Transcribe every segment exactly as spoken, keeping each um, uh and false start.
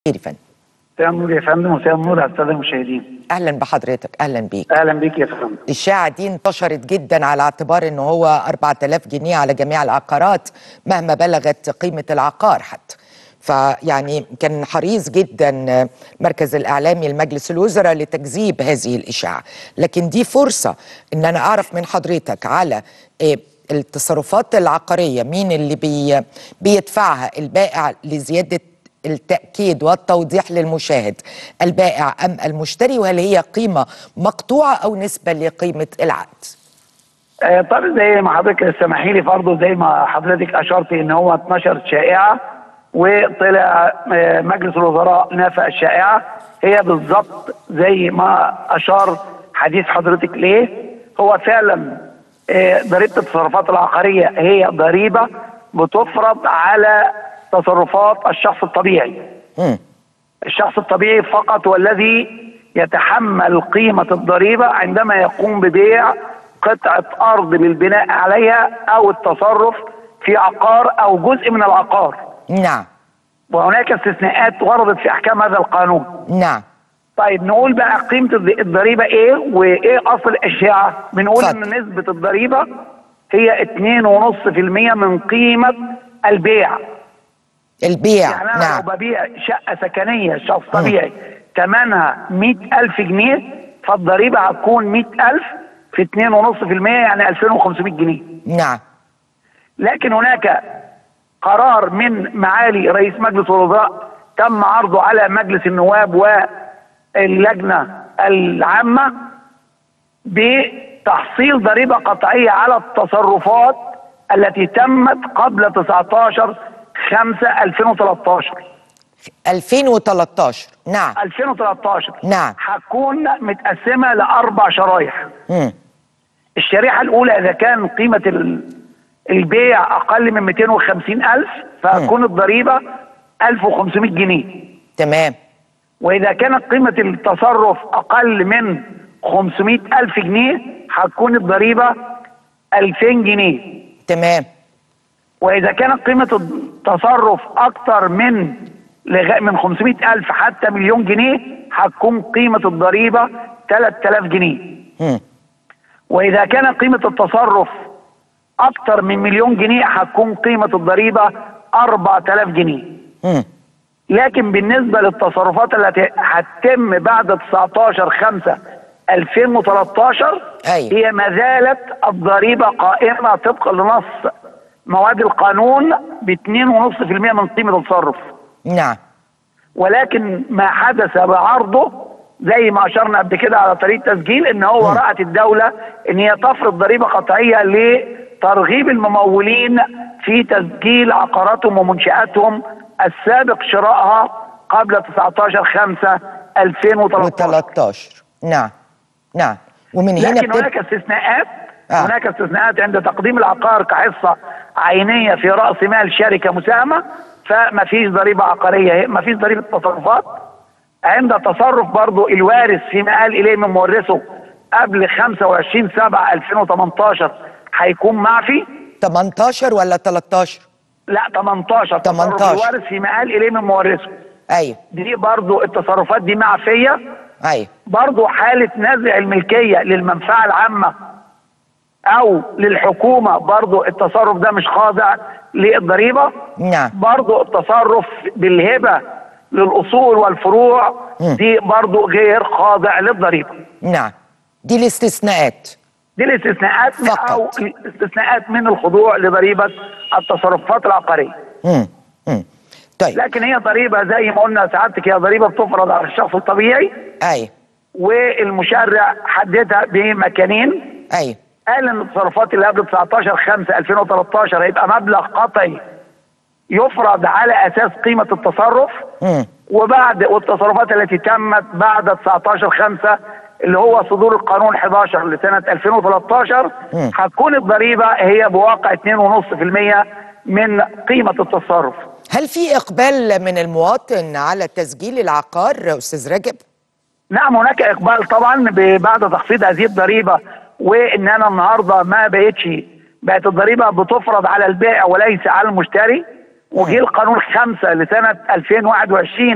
خير يا فندم. مساء النور يا فندم، مساء النور على الساده المشاهدين. اهلا بحضرتك. اهلا بيك. اهلا بيك يا فندم. الشائعه دي انتشرت جدا على اعتبار ان هو أربعة آلاف جنيه على جميع العقارات مهما بلغت قيمه العقار حتى. فيعني كان حريص جدا المركز الاعلامي لمجلس الوزراء لتكذيب هذه الاشاعه، لكن دي فرصه ان انا اعرف من حضرتك على إيه التصرفات العقاريه، مين اللي بي بيدفعها، البائع لزياده التأكيد والتوضيح للمشاهد، البائع أم المشتري، وهل هي قيمة مقطوعة أو نسبة لقيمة العقد؟ آه طب زي ما حضرتك سمحي لي برضه، زي ما حضرتك أشرت إن هو اتنشرت شائعة وطلع آه مجلس الوزراء نافى الشائعة. هي بالظبط زي ما أشار حديث حضرتك ليه. هو فعلا آه ضريبة التصرفات العقارية هي ضريبة بتفرض على تصرفات الشخص الطبيعي. م. الشخص الطبيعي فقط هو الذي يتحمل قيمة الضريبة عندما يقوم ببيع قطعة أرض للبناء عليها أو التصرف في عقار أو جزء من العقار. نعم. وهناك استثناءات وردت في أحكام هذا القانون. نعم. طيب نقول بقى قيمة الضريبة إيه وإيه أصل الإشاعة؟ بنقول فضل. إن نسبة الضريبة هي اتنين ونص في المية من قيمة البيع. البيع. يعني أنا نعم. لو ببيع شقة سكنية شخص طبيعي ثمنها مئة ألف جنيه، فالضريبة هتكون مئة ألف في اتنين ونص في المية يعني ألفين وخمسمائة جنيه. نعم. لكن هناك قرار من معالي رئيس مجلس الوزراء تم عرضه على مجلس النواب واللجنة العامة بتحصيل ضريبة قطعية على التصرفات التي تمت قبل تسعتاشر خمسة ألفين وتلتاشر. ألفين وتلتاشر. نعم. ألفين وتلتاشر. نعم. هتكون متقسمة لأربع شرايح. مم. الشريحة الأولى إذا كان قيمة البيع أقل من مئتين وخمسين ألف فهتكون الضريبة ألف وخمسمائة جنيه. تمام. وإذا كانت قيمة التصرف أقل من خمسمائة ألف جنيه هتكون الضريبة ألفين جنيه. تمام. وإذا كانت قيمة التصرف أكثر من من خمسمائة ألف حتى مليون جنيه هتكون قيمة الضريبة ثلاثة آلاف جنيه. م. وإذا كانت قيمة التصرف أكثر من مليون جنيه هتكون قيمة الضريبة أربعة آلاف جنيه. م. لكن بالنسبة للتصرفات التي هتتم بعد تسعتاشر خمسة ألفين وتلتاشر أي. هي ما زالت الضريبة قائمة طبقا لنص مواد القانون ب اتنين ونص في المية من قيمة التصرف. نعم. ولكن ما حدث بعرضه زي ما اشرنا قبل كده على طريق تسجيل ان هو رأت الدولة ان هي تفرض ضريبة قطعية لترغيب الممولين في تسجيل عقاراتهم ومنشآتهم السابق شرائها قبل تسعتاشر خمسة ألفين وتلتاشر. نعم. نعم. ومن هنا لكن هناك استثناءات. آه. هناك استثناءات عند تقديم العقار كحصة عينية في رأس مال شركة مساهمة فما فيش ضريبة عقارية، ما فيش ضريبة تصرفات. عند تصرف برضو الوارث فيما قال إليه من مورثه قبل خمسة وعشرين سبعة ألفين وتمنتاشر هيكون معفي. تمنتاشر ولا تلتاشر؟ لا تمنتاشر. تمنتاشر. الوارث فيما قال إليه من مورثه. أيوه. دي برضو التصرفات دي معفية. أيوه. برضو حالة نزع الملكية للمنفعة العامة او للحكومة برضو التصرف ده مش خاضع للضريبة. نعم. برضو التصرف بالهبة للأصول والفروع م. دي برضو غير خاضع للضريبة. نعم. دي الاستثناءات. دي الاستثناءات فقط. او الاستثناءات من الخضوع لضريبة التصرفات العقارية. م. م. طيب. لكن هي ضريبة زي ما قلنا سعادتك، هي ضريبة بتفرض على الشخص الطبيعي. ايوه. والمشرع حددها بمكانين. ايوه. قال ان التصرفات اللي قبل تسعتاشر خمسة ألفين وتلتاشر هيبقى مبلغ قطعي يفرض على اساس قيمه التصرف. م. وبعد والتصرفات التي تمت بعد تسعتاشر خمسة اللي هو صدور القانون حداشر لسنه ألفين وتلتاشر هتكون الضريبه هي بواقع اتنين ونص في المية من قيمه التصرف. هل في اقبال من المواطن على تسجيل العقار استاذ رجب؟ نعم هناك اقبال طبعا بعد تخفيض هذه الضريبه، وان انا النهارده ما بقتش بقت الضريبه بتفرض على البائع وليس على المشتري. وجه القانون خمسة لسنه ألفين وواحد وعشرين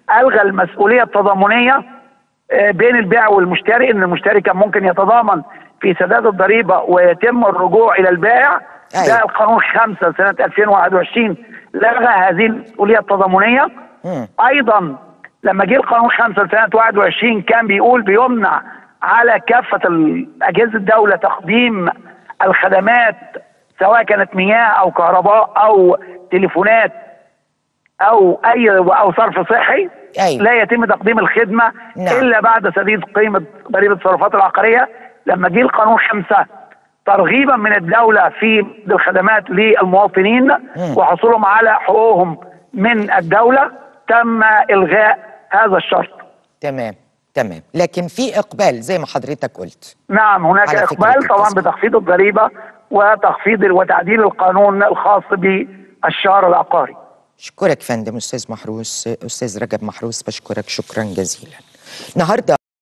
الغى المسؤوليه التضامنيه بين البائع والمشتري، ان المشتري كان ممكن يتضامن في سداد الضريبه ويتم الرجوع الى البائع. أيوة. ده القانون خمسة سنه ألفين وواحد وعشرين لغى هذه المسؤوليه التضامنيه. مم. ايضا لما جه القانون خمسة سنه واحد وعشرين كان بيقول بيمنع على كافه اجهزه الدوله تقديم الخدمات سواء كانت مياه او كهرباء او تليفونات او اي او صرف صحي. أيوة. لا يتم تقديم الخدمه نعم. الا بعد سديد قيمه ضريبه التصرفات العقاريه. لما جه القانون خمسة ترغيبا من الدوله في الخدمات للمواطنين مم. وحصولهم على حقوقهم من الدوله تم الغاء هذا الشرط. تمام تمام، لكن في اقبال زي ما حضرتك قلت. نعم هناك على فكرة اقبال طبعا التسويق. بتخفيض الضريبه وتخفيض وتعديل القانون الخاص بالشهر العقاري. اشكرك فندم استاذ محروس، استاذ رجب محروس، بشكرك شكرا جزيلا. النهارده